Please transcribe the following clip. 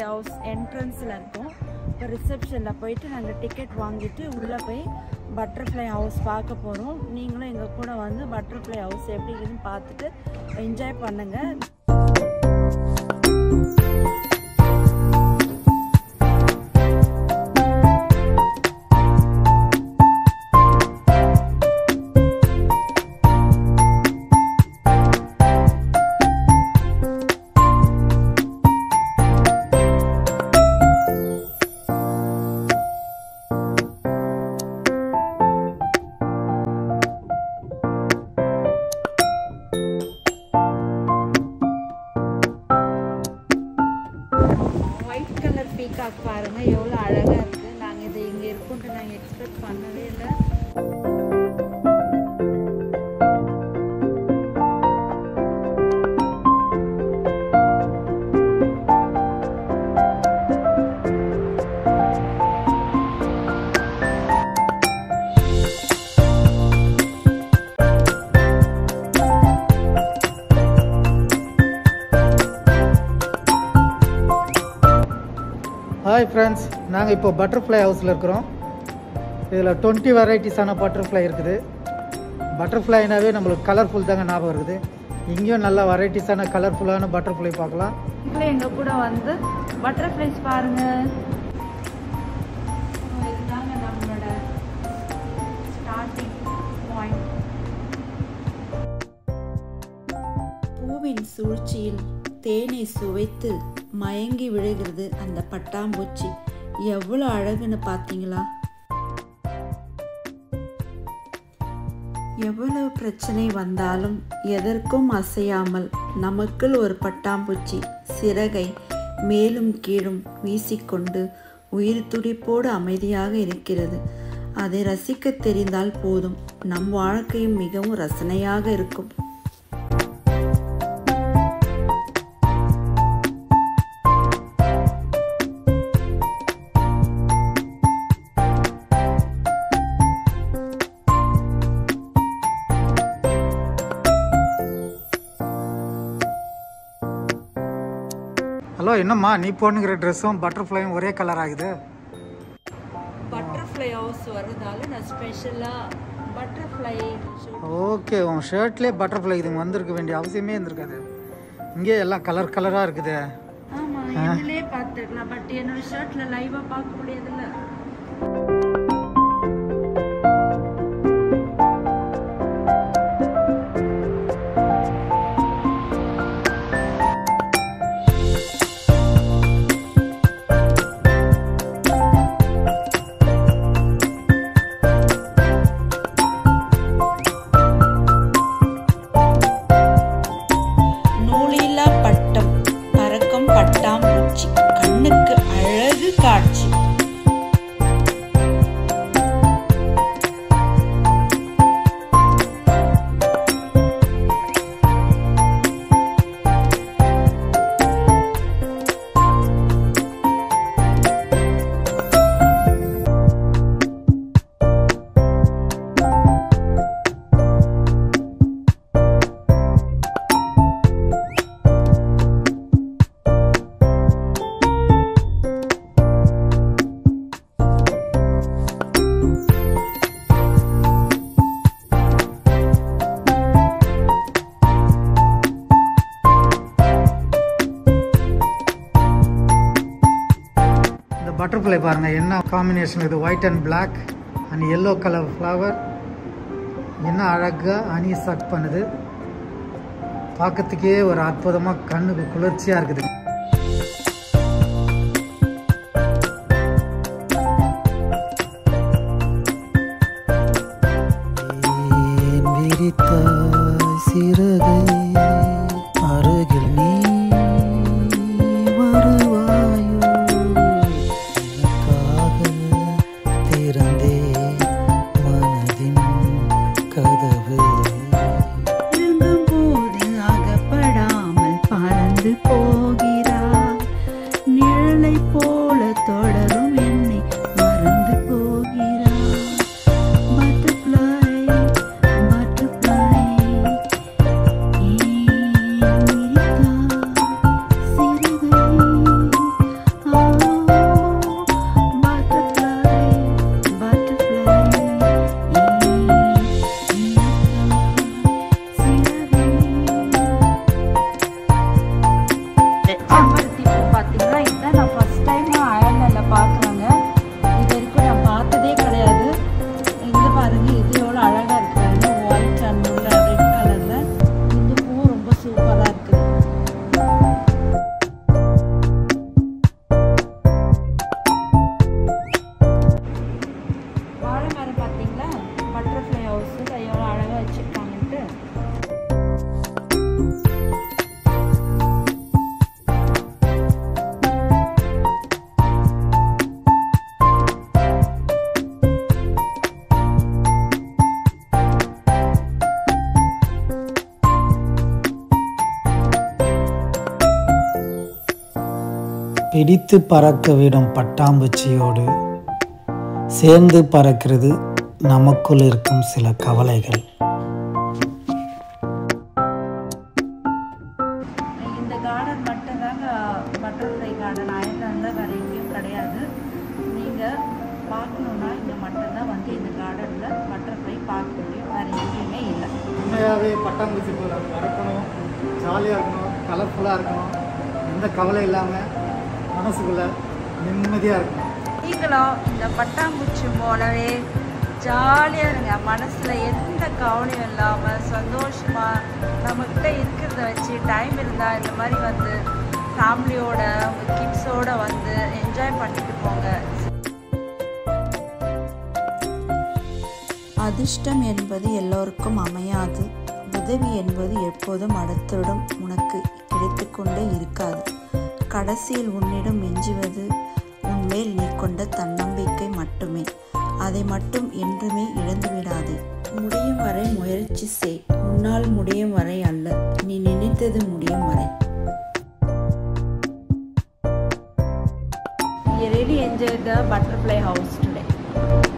House என்ட்ரன்ஸில் இருக்கோம். இப்போ ரிசப்ஷனில் போயிட்டு நாங்கள் டிக்கெட் வாங்கிட்டு உள்ளே போய் பட்டர்ஃப்ளை ஹவுஸ் பார்க்க போகிறோம். நீங்களும் எங்கள் கூட வந்து பட்டர்ஃப்ளை ஹவுஸ் எப்படி இருக்குன்னு பார்த்துட்டு என்ஜாய் பண்ணுங்கள். பீகாக் பாருங்க எவ்வளோ அழகா இருக்கு. நாங்கள் இது இங்கே இருக்கும்ட்டு நாங்கள் எக்ஸ்பெக்ட் பண்ணவே இல்லை. ஹாய் ஃப்ரெண்ட்ஸ், நாங்கள் இப்போ பட்டர்ஃப்ளை ஹவுஸில் இருக்கிறோம். இதில் 20 வெரைட்டிஸான பட்டர்ஃப்ளை இருக்குது. பட்டர்ஃப்ளைனாவே நம்மளுக்கு கலர்ஃபுல் தாங்க ஞாபகம் இருக்குது. இங்கேயும் நல்ல வெரைட்டிஸான கலர்ஃபுல்லான பட்டர்ஃப்ளை பார்க்கலாம். இப்போ எங்கள் கூட வந்து பட்டர்ஃப்ளைஸ் பாருங்கள். இதுதாங்க நம்மளோட ஸ்டார்டிங் பாயிண்ட். பூவின் சூழ்ச்சியில் தேனை சுவைத்து மயங்கி விழுகிறது அந்த பட்டாம்பூச்சி. எவ்வளோ அழகுன்னு பார்த்தீங்களா? எவ்வளவு பிரச்சனை வந்தாலும் எதற்கும் அசையாமல் நமக்குள் ஒரு பட்டாம்பூச்சி சிறகை மேலும் கீழும் வீசிக்கொண்டு உயிர் துடிப்போடு அமைதியாக இருக்கிறது. அதை ரசிக்க தெரிந்தால் போதும், நம் வாழ்க்கையும் மிகவும் ரசனையாக இருக்கும். ஹலோ, என்னம்மா நீ போனுங்கிற ட்ரெஸ்ஸும் பட்டர்ஃப்ளையும் ஒரே கலர் ஆகுது? பட்டர்ஃப்ளை ஹவுஸ் வர்றதால நான் ஸ்பெஷலாக பட்டர்ஃப்ளை. ஓகே, உன் ஷர்ட்லேயே பட்டர்ஃப்ளை இதுங்க வந்திருக்க வேண்டிய அவசியமே இருந்திருக்காது. இங்கே எல்லாம் கலர் கலராக இருக்குது. ஆமாம், இதுலேயே பார்த்துருக்கலாம். பட் என்னோட ஷர்ட்டில் லைவாக பார்க்க முடியாதுல்ல. பட்டாம்பூச்சி கண்ணுக்கு அழகு காட்சி. பட்டர்ஃப்ளை பாருங்கள், என்ன காம்பினேஷன் இது. White and black and yellow colour flower. என்ன அழகாக ஹனி சக் பண்ணுது. பார்க்கறதுக்கே ஒரு அற்புதமாக கண்ணுக்கு குளிர்ச்சியாக இருக்குது. சிறகை அருகில் நீ வருவாயோ, திறந்தே மனதின் கதவு. போது அகப்படாமல் பறந்து போகிறார், நிழலை போல தொடரும் என்னை மறந்து போகிறார். பட்டர்ஃப்ளை பட்டர்ஃப்ளை ஏன் பிடித்து பறக்க விடும் பட்டாம்பூச்சியோடு சேர்ந்து பறக்கிறது நமக்குள் இருக்கும் சில கவலைகள். இந்த கார்டன் மட்டும்தாங்க பட்டர்ஃப்ளை கார்டன் அயர்லாண்டில் வேறு எங்கேயும் கிடையாது. நீங்கள் பார்க்கணுன்னா இங்கே மட்டும்தான் வந்து இந்த கார்டனில் பட்டர்ஃப்ளை பார்க்க முடியும், வேறு எங்கேயுமே இல்லை. உண்மையாகவே பட்டாம்பூச்சி போல பறக்கணும், ஜாலியாக இருக்கணும், கலர்ஃபுல்லாக இருக்கணும், எந்த கவலை இல்லாமல் மனசுக்குள்ளே நிம்மதியாக இருக்கணும். நீங்களும் இந்த பட்டாம்பூச்சி போலவே ஜாலியாக இருங்க, மனசில் எந்த கவலையும் இல்லாமல் சந்தோஷமாக நம்மக்கிட்ட இருக்கிறத வச்சு டைம் இருந்தால் இந்த மாதிரி வந்து ஃபேமிலியோட உங்கள் கிட்ஸோடு வந்து என்ஜாய் பண்ணிட்டு போங்க. அதிர்ஷ்டம் என்பது எல்லோருக்கும் அமையாது. உதவி என்பது எப்போதும் அடுத்தவிடம் உனக்கு கிடைத்து கொண்டே இருக்காது. கடைசியில் உன்னிடம் மிஞ்சுவது உன்மேல் நீ கொண்ட தன்னம்பிக்கை மட்டுமே. அதை மட்டும் என்றுமே இழந்துவிடாதே. முடியும் வரை முயற்சி செய். உன்னால் முடியும் வரை அல்ல, நீ நினைத்தது முடியும் வரை. We really enjoyed the butterfly house today.